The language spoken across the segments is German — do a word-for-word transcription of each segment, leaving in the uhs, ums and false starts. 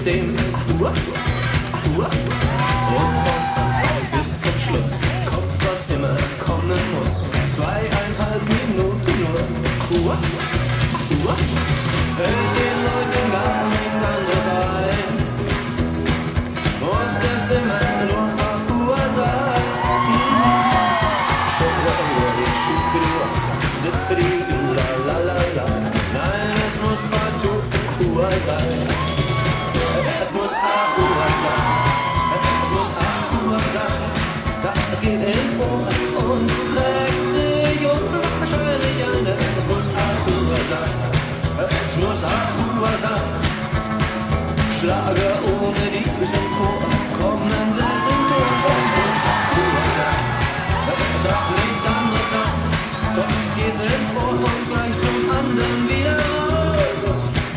System. Und vom Anfang bis zum Schluss kommt, was immer kommen muss. Zweieinhalb Minuten nur. Fällt den Leuten gar nichts anderes ein. Muss es immer nur Papua sein. Nein, es muss Papua sein. Es muss Papua sein. Es muss Papua sein. Es geht ins Ohr und trägt sich unwahrscheinlich an. Es muss Papua sein. Es muss Papua sein. Schlager ohne diesen Chor kommen selten vor. Es muss Papua sein. Es darf nichts anderes sein. Sonst geht's ins Ohr und gleich zum anderen wieder raus.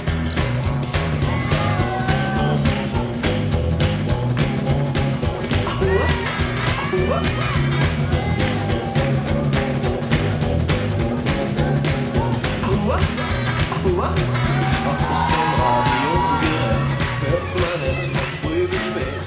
Auf dem Radiogerät hört man es von früh bis spät.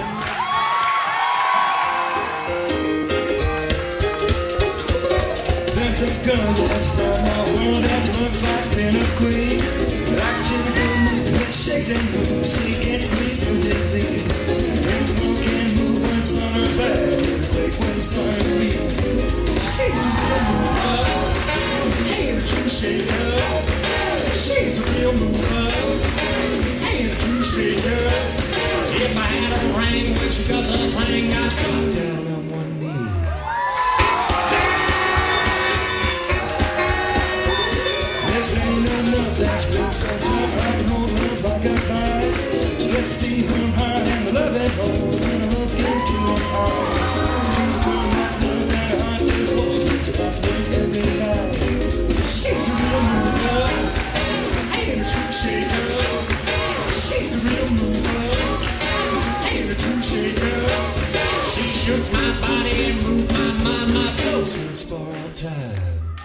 There's a girl that's on my world that looks like Pin a Queen. Like Jennifer movement, shakes and moves, she gets me from dizzy. And one can move when it's on her back, quick when it's on her feet. She's a real mover, ain't a true shaker. She's a real mover, ain't a true shaker. If I had a brain which does a thing, I'd drop down on one knee. That's been so tough, I can hold her like a vice. So let's see her heart and the love it holds when I look into her eyes. To turn that love and heart is what she's about to do every night. She's a real mover, ain't a true shaker. She's a real mover, ain't a true shaker. She shook my body and moved my mind, my soul search for all time.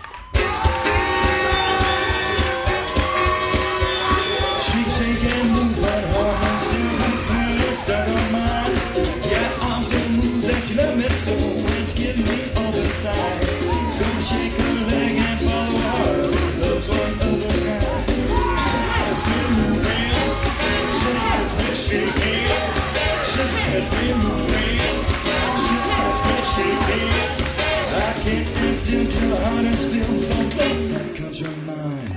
She love me so, it's giving me all the signs. Come shake her leg and follow her heart. Love's one of a kind. She has been moving, she has been shaking. She has been moving, she has been shaking. I can't stand still till her heart is filled with all love that comes from mine.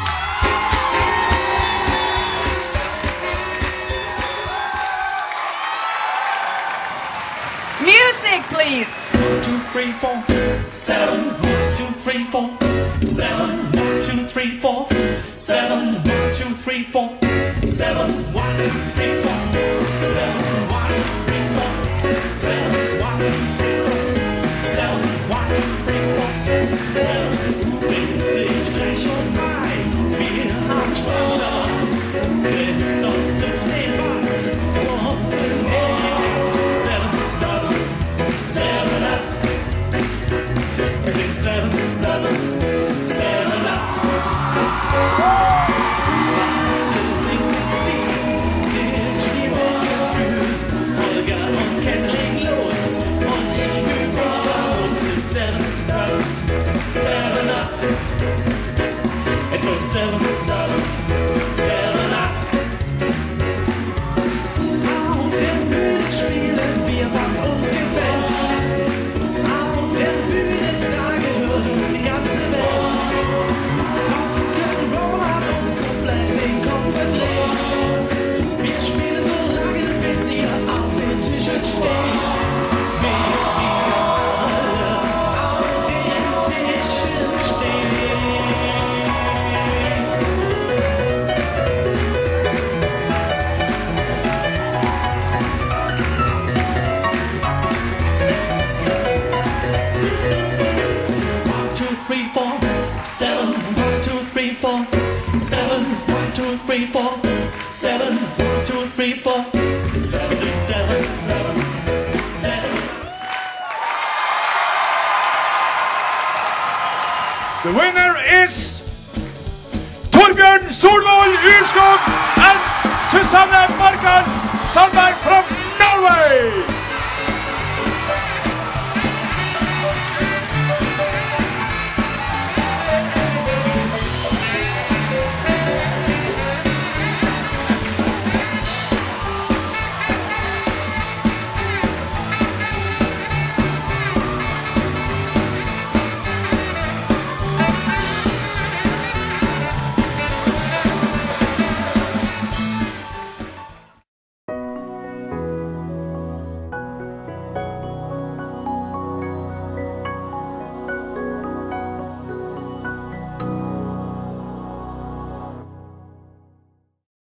Music, please. One, two, three, four, seven. One, two, three, four, seven. One, two, three, four, seven. One, two, three, four, seven. One, two, three, four, seven. One, two, three, four, seven. One, two, three, four, seven. One, two, three, four, seven. Bitte ich frech und frei, wir haben Spaß daran. Grinst und durch den Bass, kommst du her. Seven up, sing seven, seven, seven up. Warte, sing mit Stil, geht schwierige Gefühl. Holger und Ken legen los und ich fühl mich raus mit seven, seven, seven up. It goes seven, seven, seven up. Auf der Bühne spielen wir, was uns gefällt. Seven, one, two, three, four, seven, one, two, three, four, seven, one, two, three, four, seven, seven, seven, seven. The winner is Torbjørn Solvold Yrskog and Susanne Morgan, Salberg Pro